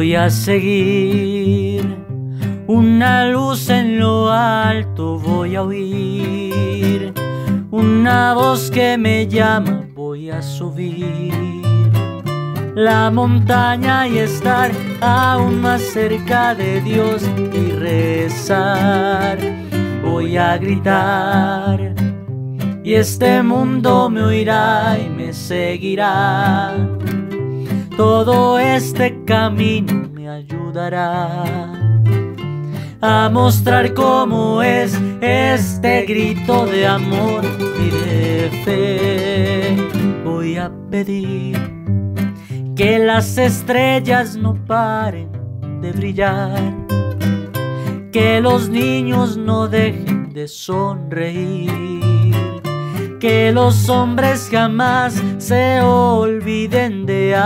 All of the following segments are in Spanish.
voy a seguir. Una luz en lo alto voy a oír, una voz que me llama, voy a subir la montaña y estar aún más cerca de Dios y rezar. Voy a gritar y este mundo me oirá y me seguirá. Todo este camino me ayudará a mostrar cómo es este grito de amor y de fe. Voy a pedir que las estrellas no paren de brillar, que los niños no dejen de sonreír, que los hombres jamás se olviden de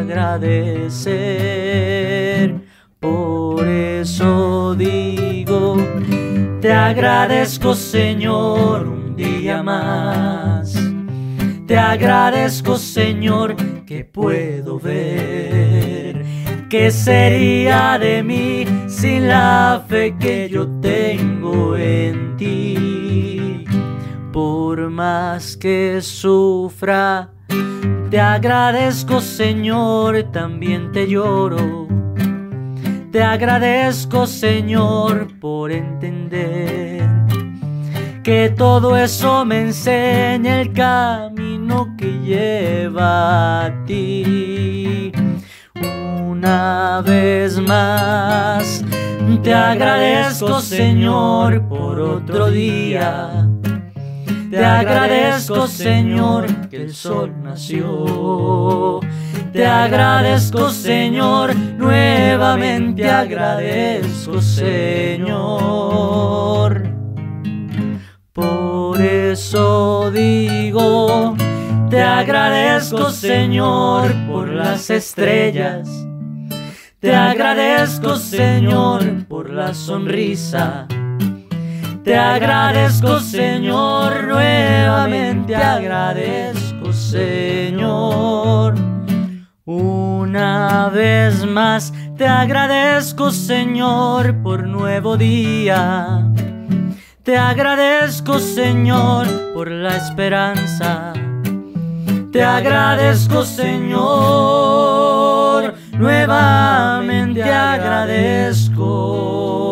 agradecer. Por eso digo, te agradezco, Señor, un día más. Te agradezco, Señor, que puedo ver. ¿Qué sería de mí sin la fe que yo tengo en ti? Por más que sufra, te agradezco, Señor, también te lloro. Te agradezco, Señor, por entender que todo eso me enseña el camino que lleva a ti. Una vez más, te agradezco, Señor, por otro día. Te agradezco, Señor, que el sol nació. Te agradezco, Señor, nuevamente agradezco, Señor. Por eso digo, te agradezco, Señor, por las estrellas. Te agradezco, Señor, por la sonrisa. Te agradezco, Señor, nuevamente agradezco, Señor. Una vez más te agradezco, Señor, por nuevo día. Te agradezco, Señor, por la esperanza. Te agradezco, Señor, nuevamente agradezco.